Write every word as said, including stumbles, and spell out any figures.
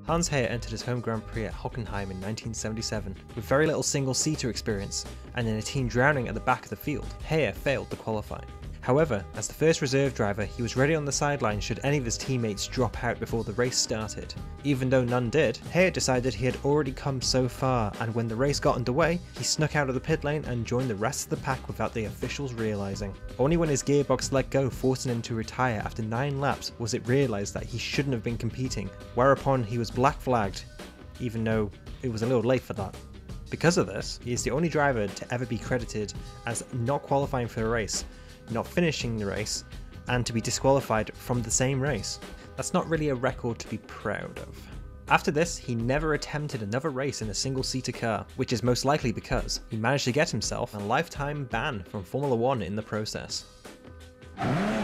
Hans Heyer entered his home Grand Prix at Hockenheim in nineteen seventy-seven. With very little single-seater experience, and in a team drowning at the back of the field, Heyer failed to qualify. However, as the first reserve driver, he was ready on the sideline should any of his teammates drop out before the race started. Even though none did, Heyer decided he had already come so far, and when the race got underway, he snuck out of the pit lane and joined the rest of the pack without the officials realising. Only when his gearbox let go, forcing him to retire after nine laps, was it realised that he shouldn't have been competing, whereupon he was black flagged, even though it was a little late for that. Because of this, he is the only driver to ever be credited as not qualifying for the race, not finishing the race, and to be disqualified from the same race. That's not really a record to be proud of. After this, he never attempted another race in a single-seater car, which is most likely because he managed to get himself a lifetime ban from Formula One in the process.